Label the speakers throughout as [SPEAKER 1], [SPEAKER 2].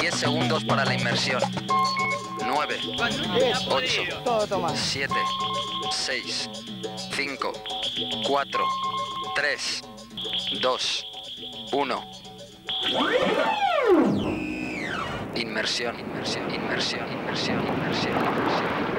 [SPEAKER 1] 10 segundos para la inmersión. 9, 8, 7, 6, 5, 4, 3, 2, 1. Inmersión, inmersión, inmersión, inmersión, inmersión, inmersión.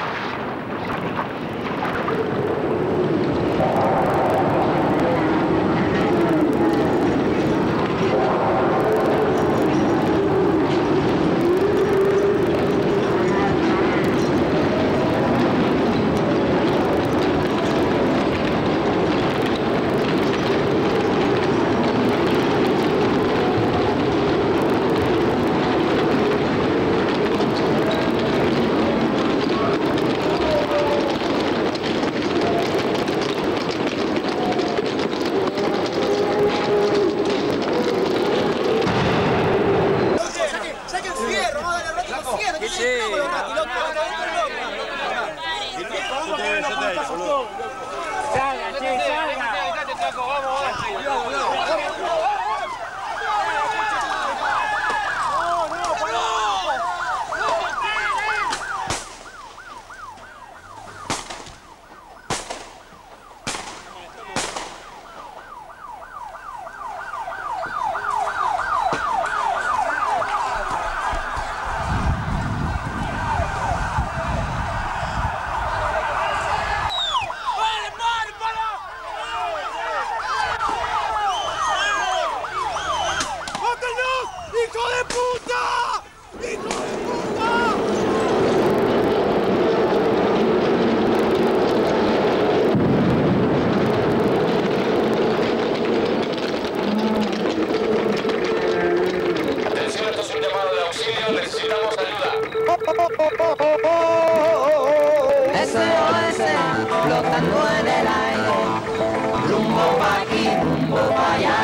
[SPEAKER 2] SOS, flotando en el aire, rumbo pa' aquí, rumbo pa' allá.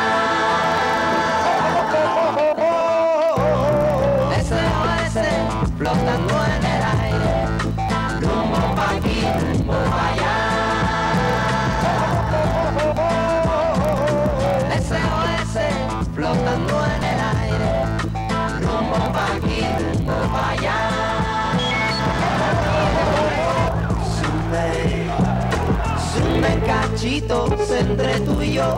[SPEAKER 2] SOS, flotando en el aire, rumbo pa' aquí, rumbo pa' allá. SOS, flotando en el aire, rumbo pa' aquí, rumbo pa' allá. Sunden cachitos entre tú y yo,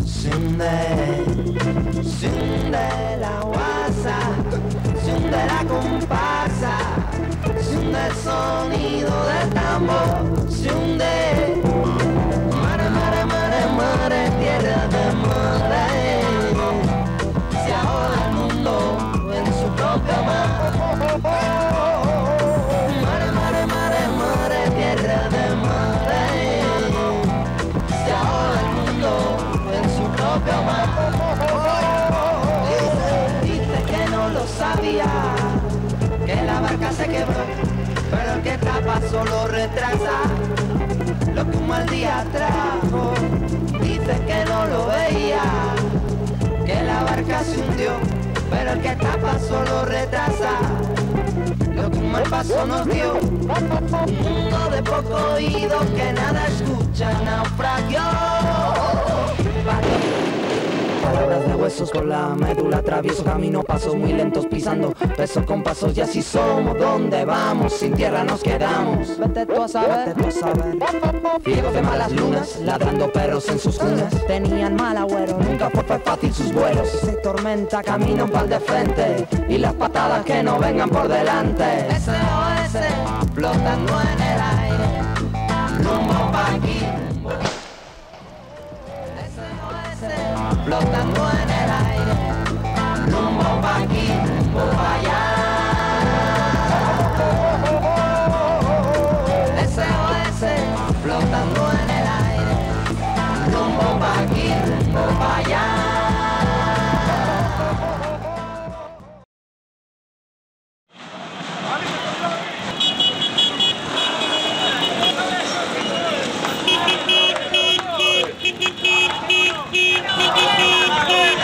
[SPEAKER 2] sunde la guasa, sunde la comparsa, sunde el sonido del tambor, sunde mare, mare, mare, mare, tierra de mare, se ahoga el mundo en su propio mar. Mare, mare, mare, mare, tierra de mare, se ahoga el mundo en su propio mar. Dice que no lo sabía, que la barca se quebró, pero el que tapa solo retrasa lo que un mal día trajo. Dice que no lo veía, que la barca se hundió, pero el que tapa solo retrasa lo que un mal paso nos dio. Un mundo de poco oído que nada escucha, naufragió. Palabras de huesos con la médula, travieso camino, pasos muy lentos pisando, pesos con pasos y así somos. ¿Dónde vamos? Sin tierra nos quedamos. Vete tú a saber, ciegos de malas lunas, ladrando perros en sus cunas. Tenían mal agüero, nunca fue fácil sus vuelos. Se tormenta, caminan pa'l de frente y las patadas que no vengan por delante. SOS, flotando en el aire, rumbo pa' aquí. Flotando en el aire, rumbo pa' aquí, rumbo pa' allá. SOS, flotando en el aire, rumbo pa' aquí, rumbo pa' allá.
[SPEAKER 3] Yeah.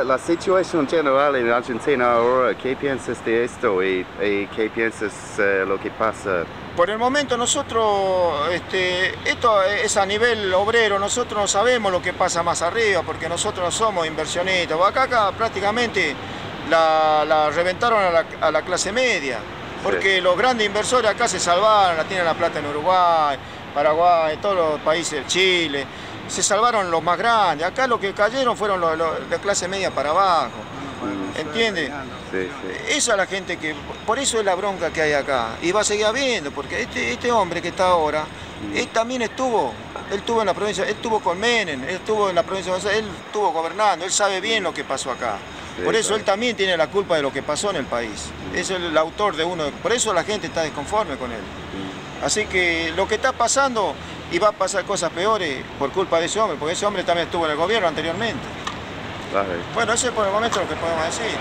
[SPEAKER 3] la situación general en Argentina ahora, ¿qué piensas de esto y qué piensas lo que pasa?
[SPEAKER 4] Por el momento nosotros, esto es a nivel obrero, nosotros no sabemos lo que pasa más arriba porque nosotros no somos inversionistas. Acá prácticamente la reventaron a la clase media, porque los grandes inversores acá se salvaron, tienen la plata en Uruguay, Paraguay, en todos los países, Chile. Se salvaron los más grandes, acá los que cayeron fueron de clase media para abajo, ¿entiendes?
[SPEAKER 3] Sí.
[SPEAKER 4] Esa es la gente que, por eso es la bronca que hay acá, y va a seguir habiendo, porque este hombre que está ahora, él también él estuvo en la provincia, él estuvo con Menem, él estuvo en la provincia de Buenos Aires, él estuvo gobernando, él sabe bien lo que pasó acá. Por eso él también tiene la culpa de lo que pasó en el país, es el autor de uno, por eso la gente está desconforme con él. Así que lo que está pasando, y va a pasar cosas peores por culpa de ese hombre, porque ese hombre también estuvo en el gobierno anteriormente.
[SPEAKER 3] Vale.
[SPEAKER 4] Bueno, eso es por el momento lo que podemos decir.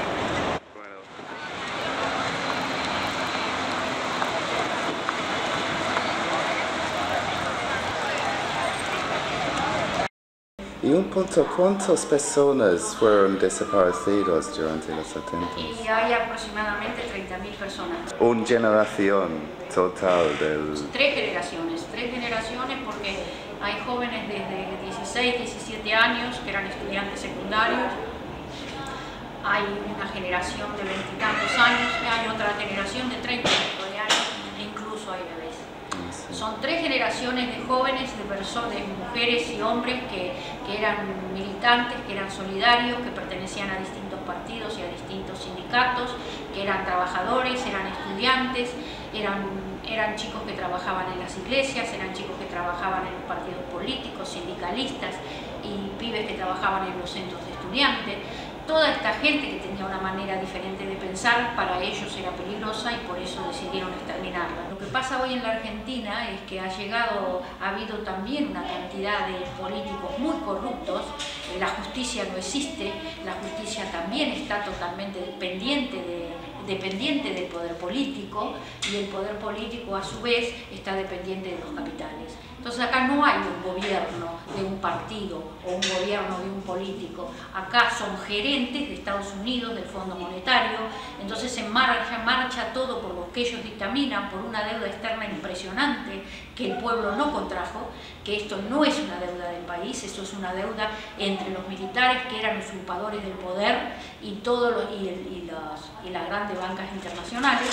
[SPEAKER 3] Y un punto, ¿cuántas personas fueron desaparecidas durante los 70?
[SPEAKER 5] Y hay aproximadamente 30.000 personas.
[SPEAKER 3] Una generación total del...
[SPEAKER 5] Tres generaciones porque hay jóvenes desde 16, 17 años que eran estudiantes secundarios, hay una generación de 20 y tantos años, hay otra generación de 30 y pico de años, e incluso hay bebés. Son tres generaciones de jóvenes, de mujeres y hombres que eran militantes, que eran solidarios, que pertenecían a distintos partidos y a distintos sindicatos, que eran trabajadores, eran estudiantes, eran chicos que trabajaban en las iglesias, eran chicos que trabajaban en los partidos políticos, sindicalistas y pibes que trabajaban en los centros de estudiantes. Toda esta gente que tenía una manera diferente de pensar, para ellos era peligrosa y por eso decidieron exterminarla. Lo que pasa hoy en la Argentina es que ha habido también una cantidad de políticos muy corruptos, la justicia no existe, la justicia también está totalmente dependiente del poder político y el poder político a su vez está dependiente de los capitales. Entonces acá no hay un gobierno de un partido o un gobierno de un político, acá son gerentes de Estados Unidos, del Fondo Monetario, entonces se marcha todo por lo que ellos dictaminan, por una deuda externa impresionante que el pueblo no contrajo, que esto no es una deuda del país, esto es una deuda entre los militares que eran usurpadores del poder y las grandes bancas internacionales.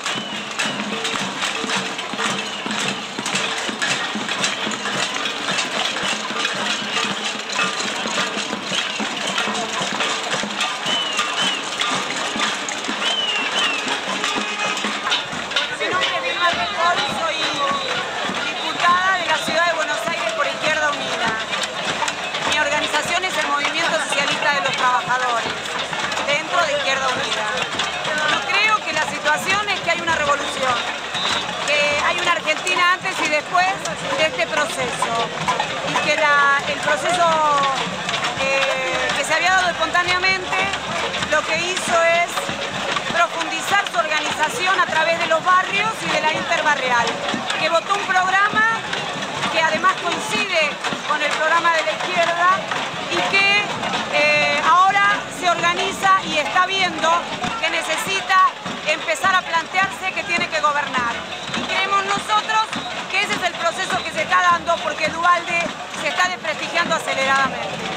[SPEAKER 6] Dentro de Izquierda Unida. Yo creo que la situación es que hay una revolución, que hay una Argentina antes y después de este proceso, y que el proceso que se había dado espontáneamente lo que hizo es profundizar su organización a través de los barrios y de la interbarrial, que votó un programa que además coincide con el programa de la izquierda y que ahora se organiza y está viendo que necesita empezar a plantearse que tiene que gobernar. Y creemos nosotros que ese es el proceso que se está dando porque Duhalde se está desprestigiando aceleradamente.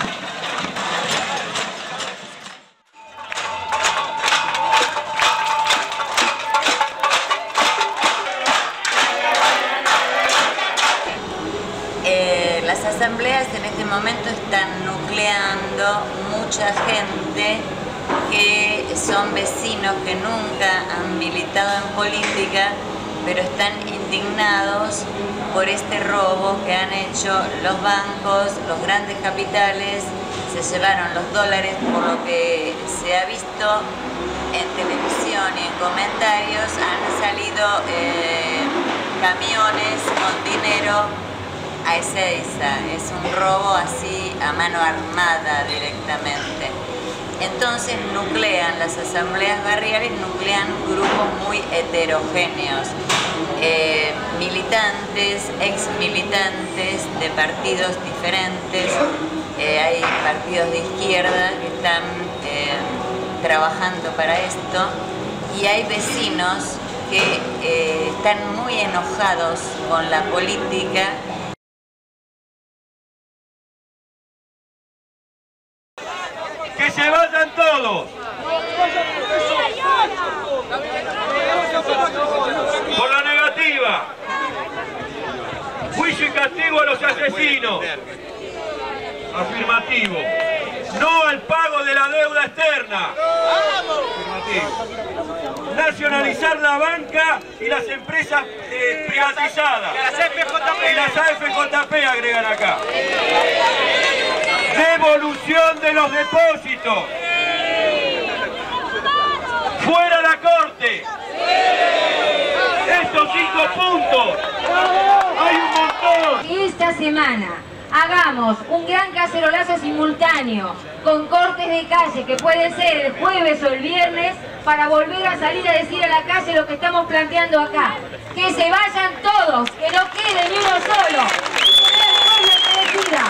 [SPEAKER 7] Las asambleas en este momento están nucleando mucha gente que son vecinos que nunca han militado en política, pero están indignados por este robo que han hecho los bancos, los grandes capitales, se llevaron los dólares, por lo que se ha visto en televisión y en comentarios, han salido camiones con dinero a Ezeiza. Es un robo así a mano armada directamente. Entonces nuclean las asambleas barriales, nuclean grupos muy heterogéneos, militantes, ex militantes de partidos diferentes, hay partidos de izquierda que están trabajando para esto, y hay vecinos que están muy enojados con la política.
[SPEAKER 8] ¡Que se vayan todos! Por la negativa. Juicio y castigo a los asesinos. Afirmativo. No al pago de la deuda externa. Afirmativo. Nacionalizar la banca y las empresas privatizadas. Y las AFJP agregan acá. Devolución de los depósitos. ¡Fuera la Corte! Estos 5 puntos. ¡Hay un montón!
[SPEAKER 9] Y esta semana hagamos un gran cacerolazo simultáneo con cortes de calle que pueden ser el jueves o el viernes para volver a salir a decir a la calle lo que estamos planteando acá. Que se vayan todos, que no quede ni uno solo. Que sea el pueblo el que decida.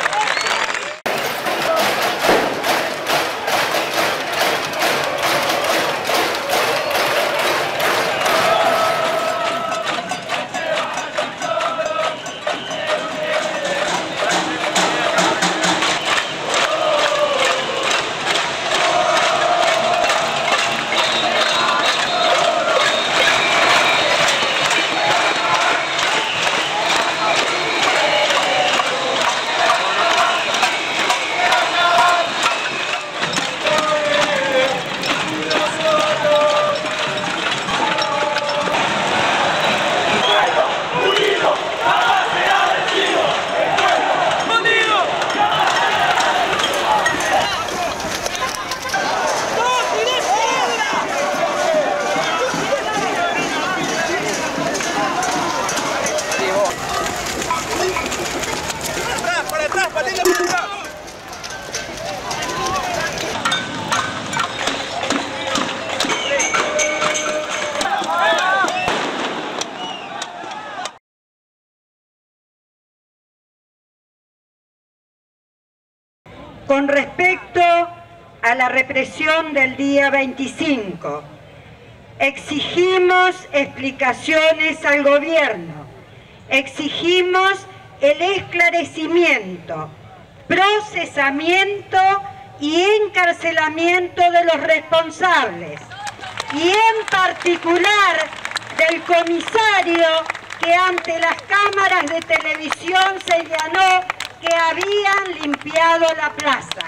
[SPEAKER 10] Con respecto a la represión del día 25, exigimos explicaciones al gobierno, exigimos el esclarecimiento, procesamiento y encarcelamiento de los responsables, y en particular del comisario que ante las cámaras de televisión señaló que habían limpiado la plaza.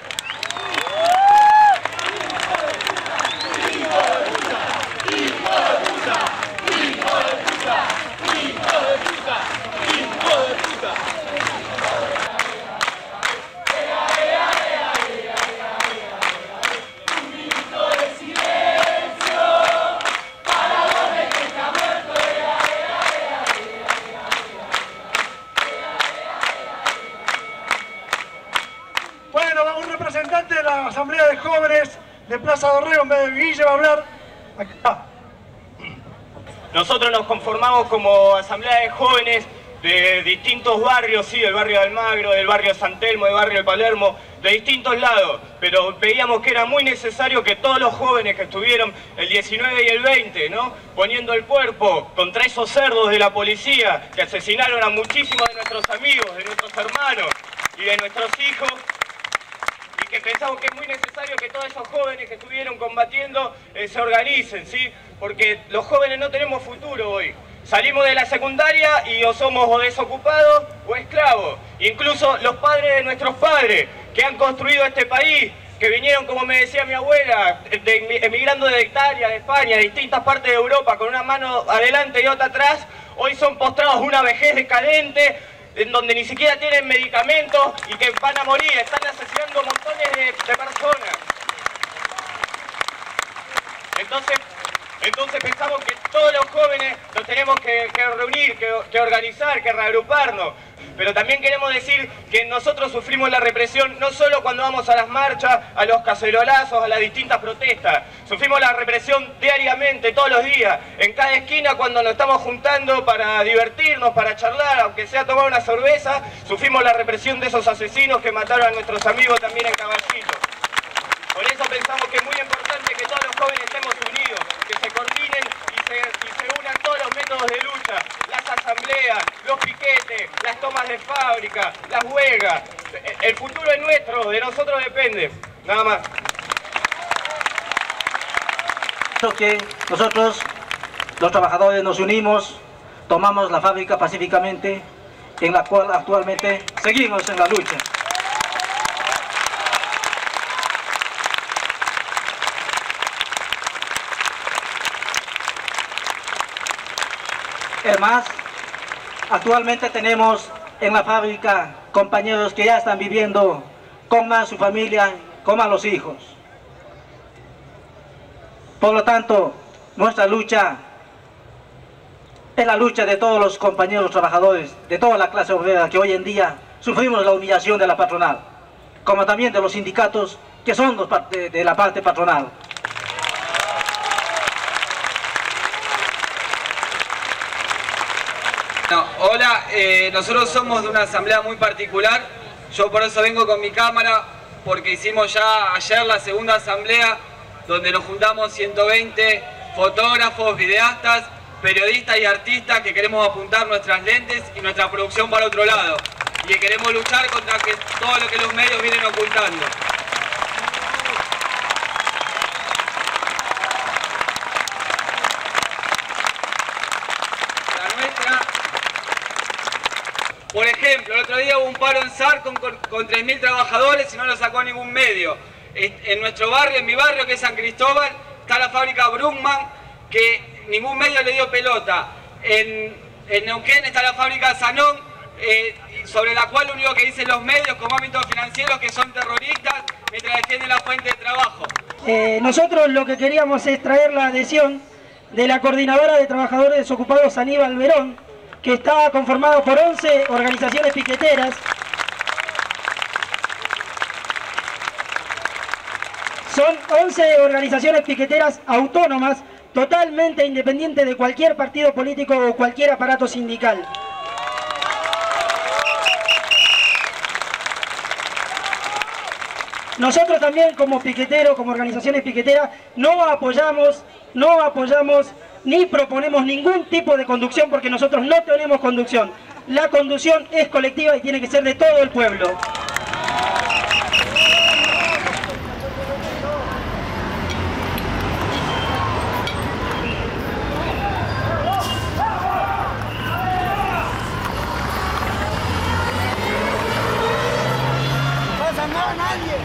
[SPEAKER 11] representante de la Asamblea de Jóvenes de Plaza Dorrego, en vez de Guille, va a hablar acá.
[SPEAKER 8] Nosotros nos conformamos como Asamblea de Jóvenes de distintos barrios, sí, del barrio de Almagro, del barrio de San Telmo, del barrio de Palermo, de distintos lados, pero veíamos que era muy necesario que todos los jóvenes que estuvieron el 19 y el 20, ¿no?, poniendo el cuerpo contra esos cerdos de la policía que asesinaron a muchísimos de nuestros amigos, de nuestros hermanos y de nuestros hijos, y que pensamos que es muy necesario que todos esos jóvenes que estuvieron combatiendo se organicen, ¿sí?, porque los jóvenes no tenemos futuro hoy. Salimos de la secundaria y o somos o desocupados o esclavos. Incluso los padres de nuestros padres que han construido este país, que vinieron, como me decía mi abuela, emigrando de Italia, de España, de distintas partes de Europa, con una mano adelante y otra atrás, hoy son postrados a una vejez decadente, en donde ni siquiera tienen medicamentos y que van a morir, están asesinando montones de personas. Entonces pensamos que todos los jóvenes nos tenemos que reunir, que organizar, que reagruparnos. Pero también queremos decir que nosotros sufrimos la represión no solo cuando vamos a las marchas, a los cacerolazos, a las distintas protestas. Sufrimos la represión diariamente, todos los días, en cada esquina cuando nos estamos juntando para divertirnos, para charlar, aunque sea tomar una cerveza. Sufrimos la represión de esos asesinos que mataron a nuestros amigos también en Caballito. Por eso pensamos que es muy importante que todos los jóvenes estemos unidos, que se coordinen y se unan todos los métodos de lucha, las asambleas, los piquetes, las tomas de fábrica, las huelgas. El futuro es nuestro, de nosotros depende. Nada más.
[SPEAKER 12] Creo que nosotros, los trabajadores, nos unimos, tomamos la fábrica pacíficamente, en la cual actualmente seguimos en la lucha. Es más, actualmente tenemos en la fábrica compañeros que ya están viviendo con más su familia, con más los hijos. Por lo tanto, nuestra lucha es la lucha de todos los compañeros trabajadores, de toda la clase obrera que hoy en día sufrimos la humillación de la patronal, como también de los sindicatos que son de la parte patronal.
[SPEAKER 13] No, hola, nosotros somos de una asamblea muy particular, yo por eso vengo con mi cámara, porque hicimos ya ayer la segunda asamblea, donde nos juntamos 120 fotógrafos, videastas, periodistas y artistas que queremos apuntar nuestras lentes y nuestra producción para otro lado, y que queremos luchar contra todo lo que los medios vienen ocultando. Por ejemplo, el otro día hubo un paro en SAR con 3.000 trabajadores y no lo sacó ningún medio. En nuestro barrio, en mi barrio, que es San Cristóbal, está la fábrica Brugman, que ningún medio le dio pelota. En Neuquén está la fábrica Sanón, sobre la cual lo único que dicen los medios como ámbitos financieros que son terroristas mientras defienden la fuente de trabajo.
[SPEAKER 14] Nosotros lo que queríamos es traer la adhesión de la Coordinadora de Trabajadores Desocupados Aníbal Verón, que está conformado por 11 organizaciones piqueteras. Son 11 organizaciones piqueteras autónomas, totalmente independientes de cualquier partido político o cualquier aparato sindical. Nosotros también como piqueteros, como organizaciones piqueteras, no apoyamos ni proponemos ningún tipo de conducción porque nosotros no tenemos conducción. La conducción es colectiva y tiene que ser de todo el pueblo.
[SPEAKER 15] No pasa nada a nadie.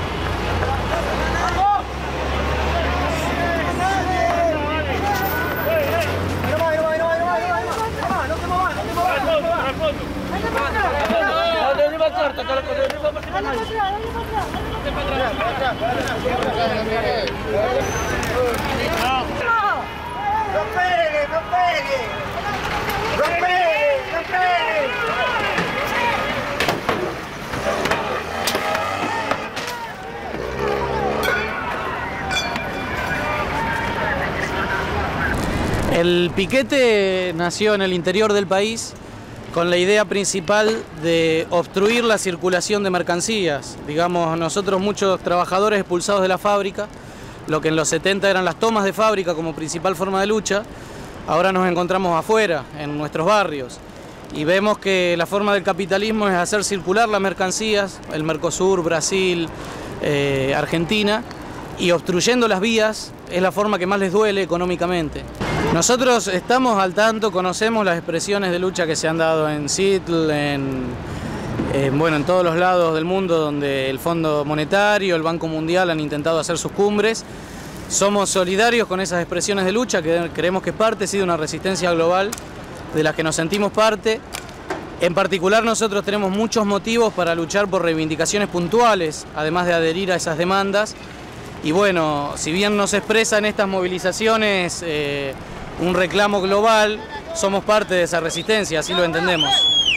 [SPEAKER 16] ¡No pegue, no pegue! ¡No pegue, no pegue!
[SPEAKER 17] El piquete nació en el interior del país con la idea principal de obstruir la circulación de mercancías. Digamos, nosotros muchos trabajadores expulsados de la fábrica, lo que en los 70 eran las tomas de fábrica como principal forma de lucha, ahora nos encontramos afuera, en nuestros barrios, y vemos que la forma del capitalismo es hacer circular las mercancías, el Mercosur, Brasil, Argentina, y obstruyendo las vías es la forma que más les duele económicamente. Nosotros estamos al tanto, conocemos las expresiones de lucha que se han dado en Seattle, en todos los lados del mundo donde el Fondo Monetario, el Banco Mundial han intentado hacer sus cumbres. Somos solidarios con esas expresiones de lucha, que creemos que es parte de una resistencia global de la que nos sentimos parte. En particular nosotros tenemos muchos motivos para luchar por reivindicaciones puntuales, además de adherir a esas demandas. Y bueno, si bien no se expresa en estas movilizaciones un reclamo global, somos parte de esa resistencia, así lo entendemos.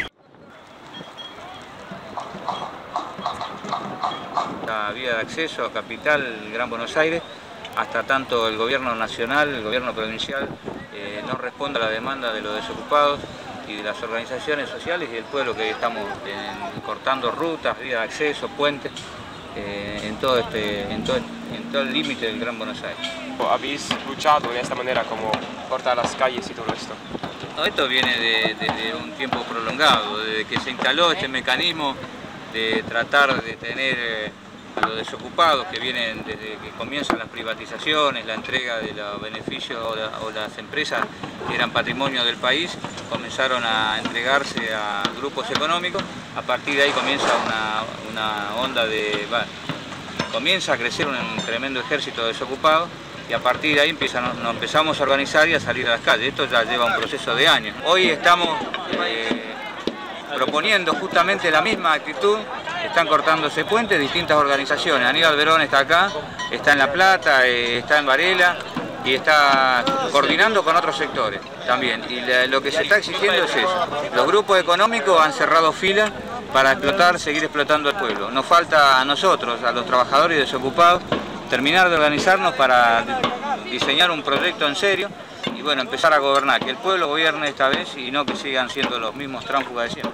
[SPEAKER 18] La vía de acceso a Capital, Gran Buenos Aires, hasta tanto el gobierno nacional, el gobierno provincial, no responda a la demanda de los desocupados y de las organizaciones sociales y del pueblo, que estamos cortando rutas, vía de acceso, puentes, en actual límite del Gran Buenos Aires.
[SPEAKER 15] ¿Habéis luchado de esta manera, como cortar las calles y todo esto?
[SPEAKER 18] No, esto viene de un tiempo prolongado, desde que se instaló este mecanismo de tratar de tener a los desocupados que vienen desde que comienzan las privatizaciones, la entrega de los beneficios o las empresas que eran patrimonio del país, comenzaron a entregarse a grupos económicos. A partir de ahí comienza una onda comienza a crecer un tremendo ejército de desocupados y a partir de ahí nos empezamos a organizar y a salir a las calles. Esto ya lleva un proceso de años. Hoy estamos proponiendo justamente la misma actitud. Están cortándose puentes distintas organizaciones. Aníbal Verón está acá, está en La Plata, está en Varela y está coordinando con otros sectores también. Y lo que se está exigiendo es eso. Los grupos económicos han cerrado filas para seguir explotando al pueblo. Nos falta a nosotros, a los trabajadores y desocupados, terminar de organizarnos para diseñar un proyecto en serio y bueno, empezar a gobernar, que el pueblo gobierne esta vez y no que sigan siendo los mismos tránsfugas de siempre.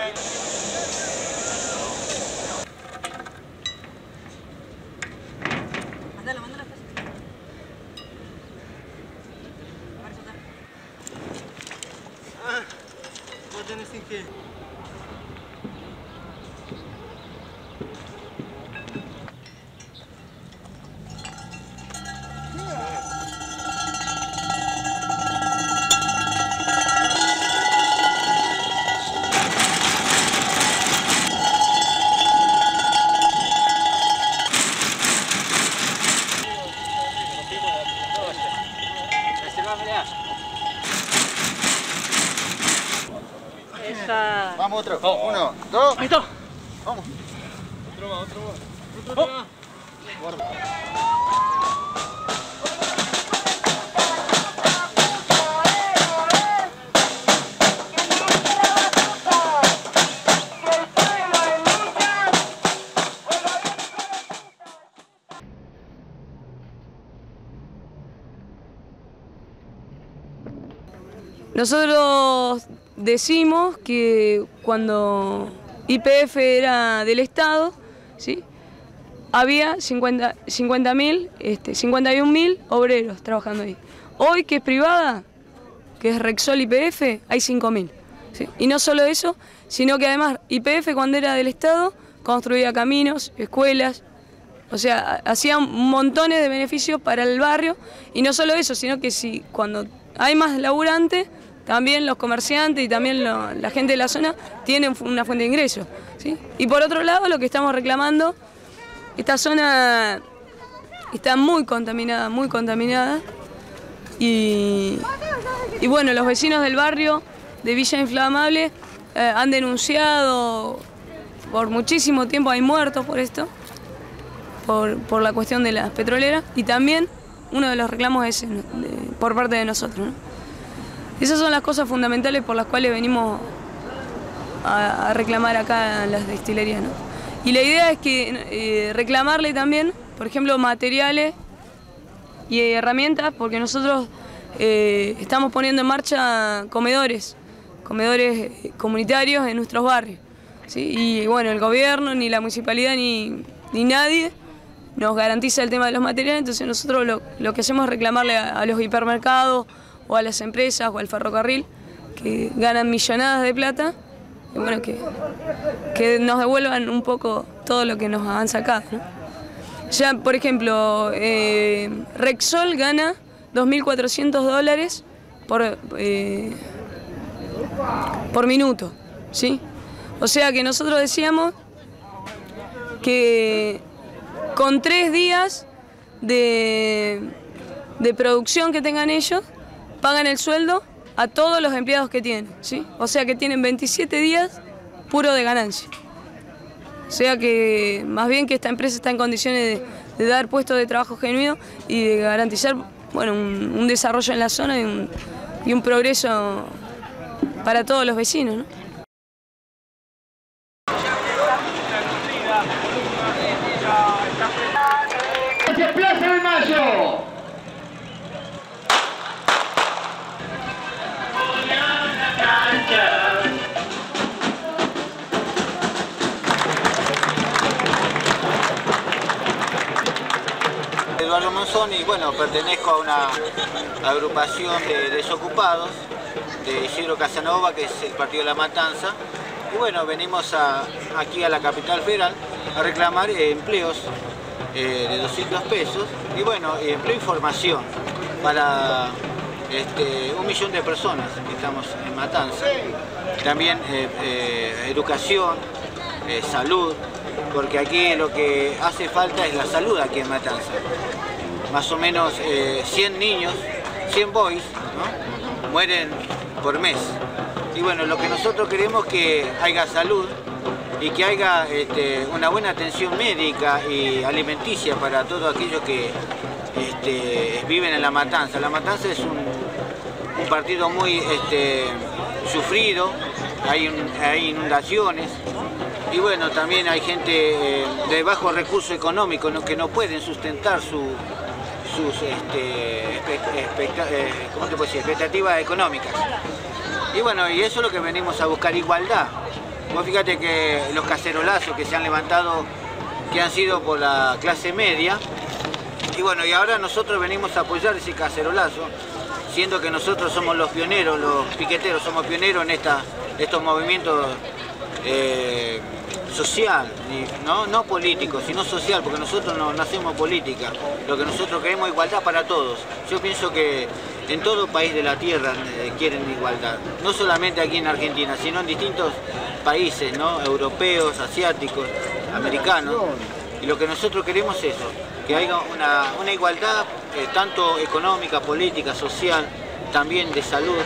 [SPEAKER 4] Vamos otro. 1, 2.
[SPEAKER 14] Ahí está.
[SPEAKER 4] Vamos.
[SPEAKER 15] Otro más.
[SPEAKER 4] Guarda.
[SPEAKER 19] Nosotros decimos que cuando YPF era del Estado, ¿sí?, había 51.000 obreros trabajando ahí. Hoy, que es privada, que es Rexol YPF, hay 5.000. ¿Sí? Y no solo eso, sino que además YPF, cuando era del Estado, construía caminos, escuelas, o sea, hacía montones de beneficios para el barrio. Y no solo eso, sino que cuando hay más laburantes, también los comerciantes y también la gente de la zona tienen una fuente de ingresos, ¿sí? Y por otro lado, lo que estamos reclamando, esta zona está muy contaminada, y bueno, los vecinos del barrio de Villa Inflamable han denunciado por muchísimo tiempo, hay muertos por esto, por la cuestión de las petroleras, y también uno de los reclamos es por parte de nosotros, ¿no? Esas son las cosas fundamentales por las cuales venimos a reclamar acá en las destilerías, ¿no? Y la idea es que reclamarle también, por ejemplo, materiales y herramientas, porque nosotros estamos poniendo en marcha comedores comunitarios en nuestros barrios, ¿sí? Y bueno, el gobierno, ni la municipalidad, ni nadie nos garantiza el tema de los materiales, entonces nosotros lo que hacemos es reclamarle a los hipermercados, o a las empresas, o al ferrocarril, que ganan millonadas de plata, y bueno, que nos devuelvan un poco todo lo que nos han sacado, ¿no? Ya, por ejemplo, Rexol gana $2.400 por minuto, ¿sí? O sea que nosotros decíamos que con 3 días de producción que tengan ellos, pagan el sueldo a todos los empleados que tienen, ¿sí? O sea que tienen 27 días puro de ganancia. O sea que más bien que esta empresa está en condiciones de dar puestos de trabajo genuino y de garantizar, bueno, un desarrollo en la zona y un progreso para todos los vecinos, ¿no?
[SPEAKER 16] ¡Plaza de Mayo!
[SPEAKER 20] Monzón y bueno, pertenezco a una agrupación de desocupados de Isidro Casanova, que es el partido de La Matanza. Y bueno, venimos aquí a la capital federal a reclamar empleos de 200 pesos y bueno, empleo y formación para 1 millón de personas que estamos en Matanza. También educación, salud, porque aquí lo que hace falta es la salud aquí en Matanza. Más o menos 100 niños, 100 boys, ¿no?, mueren por mes. Y bueno, lo que nosotros queremos es que haya salud y que haya una buena atención médica y alimenticia para todos aquellos que viven en La Matanza. La Matanza es un partido muy sufrido, hay inundaciones y bueno, también hay gente de bajo recurso económico que no pueden sustentar sus expectativas económicas. Y bueno, y eso es lo que venimos a buscar, igualdad. Vos fíjate que los cacerolazos que se han levantado, que han sido por la clase media, y bueno, y ahora nosotros venimos a apoyar ese cacerolazo, siendo que nosotros somos los pioneros, los piqueteros, somos pioneros en estos movimientos social, no político, sino social, porque nosotros no hacemos política. Lo que nosotros queremos es igualdad para todos. Yo pienso que en todo país de la tierra quieren igualdad, no solamente aquí en Argentina, sino en distintos países, ¿no?, europeos, asiáticos, americanos. Y lo que nosotros queremos es eso, que haya una igualdad tanto económica, política, social, también de salud.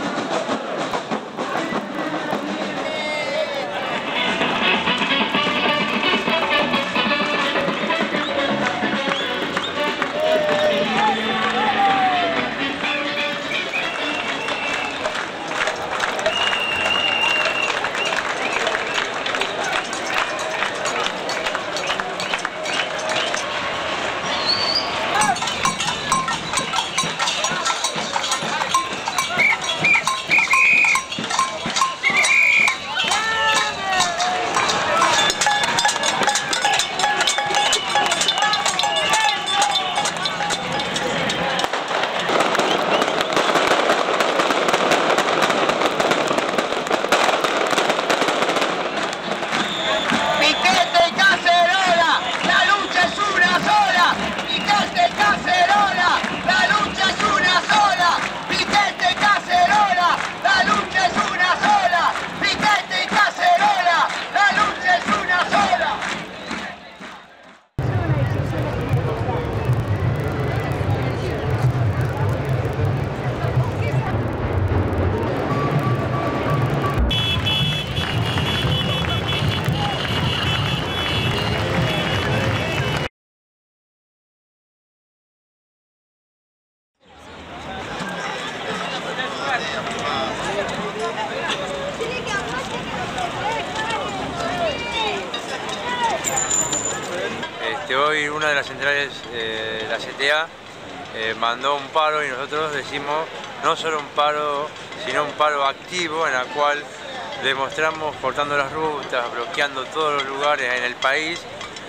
[SPEAKER 21] Hoy una de las centrales de la CTA mandó un paro y nosotros decimos no solo un paro, sino un paro activo en el cual demostramos cortando las rutas, bloqueando todos los lugares en el país,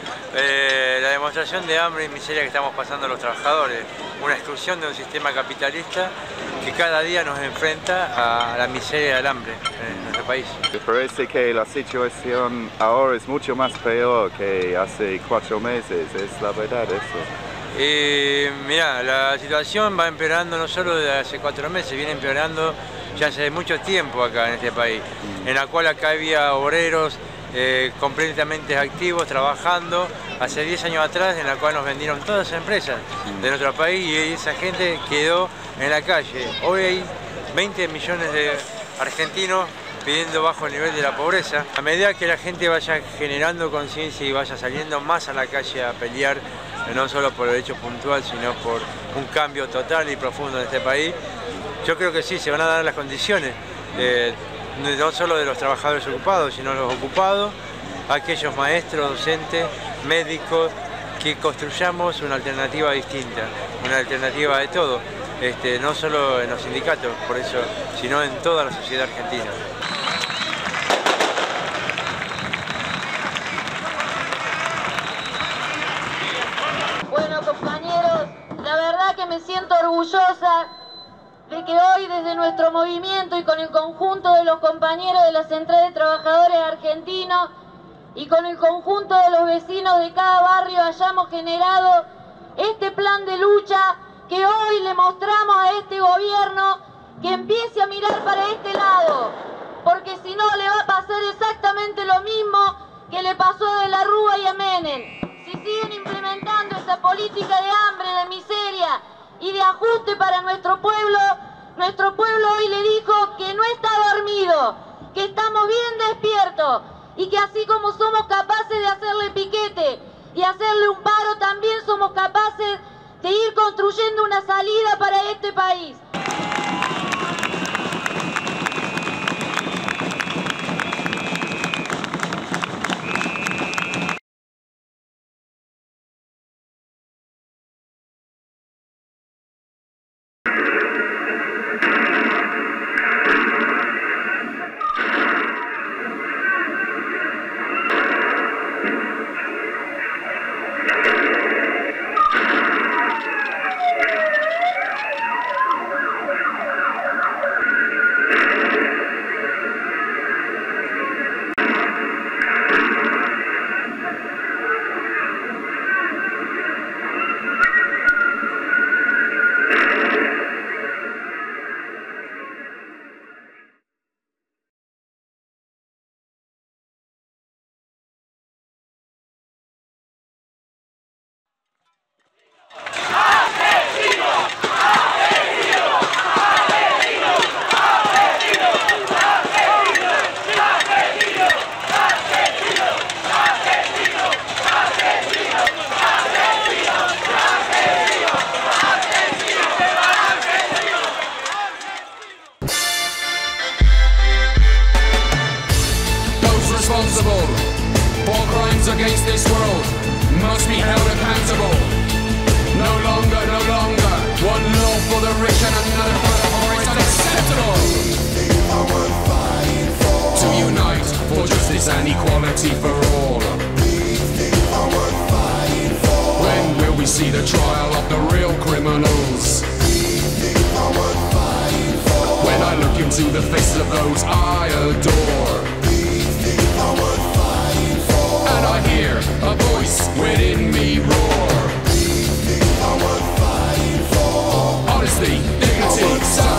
[SPEAKER 21] la demostración de hambre y miseria que estamos pasando los trabajadores, una exclusión de un sistema capitalista que cada día nos enfrenta a la miseria y al hambre en nuestro país.
[SPEAKER 3] Me parece que la situación ahora es mucho más peor que hace 4 meses, es la verdad eso.
[SPEAKER 21] Mira, la situación va empeorando no solo desde hace 4 meses, viene empeorando ya hace mucho tiempo acá en este país, en la cual acá había obreros completamente activos, trabajando, hace 10 años atrás, en la cual nos vendieron todas las empresas de nuestro país y esa gente quedó en la calle. Hoy hay 20 millones de argentinos viviendo bajo el nivel de la pobreza. A medida que la gente vaya generando conciencia y vaya saliendo más a la calle a pelear, no solo por el hecho puntual, sino por un cambio total y profundo en este país, yo creo que sí, se van a dar las condiciones, no solo de los trabajadores ocupados, sino los ocupados, aquellos maestros, docentes, médicos, que construyamos una alternativa distinta, una alternativa de todo, no solo en los sindicatos, por eso, sino en toda la sociedad argentina.
[SPEAKER 22] Bueno, compañeros,
[SPEAKER 9] orgullosa de que hoy desde nuestro movimiento y con el conjunto de los compañeros de la Central de Trabajadores Argentinos y con el conjunto de los vecinos de cada barrio hayamos generado este plan de lucha que hoy le mostramos a este gobierno que empiece a mirar para este lado, porque si no le va a pasar exactamente lo mismo que le pasó a De la Rúa y a Menem. Si siguen implementando esa política de hambre, de miseria y de ajuste para nuestro pueblo hoy le dijo que no está dormido, que estamos bien despiertos y que así como somos capaces de hacerle piquete y hacerle un paro, también somos capaces de ir construyendo una salida para este país.
[SPEAKER 1] Against this world must be held accountable. No longer, one law for the rich and another for the poor is unacceptable. To unite for justice and equality for all. When will we see the trial of the real criminals? When I look into the faces of those I adore, and I hear a voice within me roar. Honesty, dignity,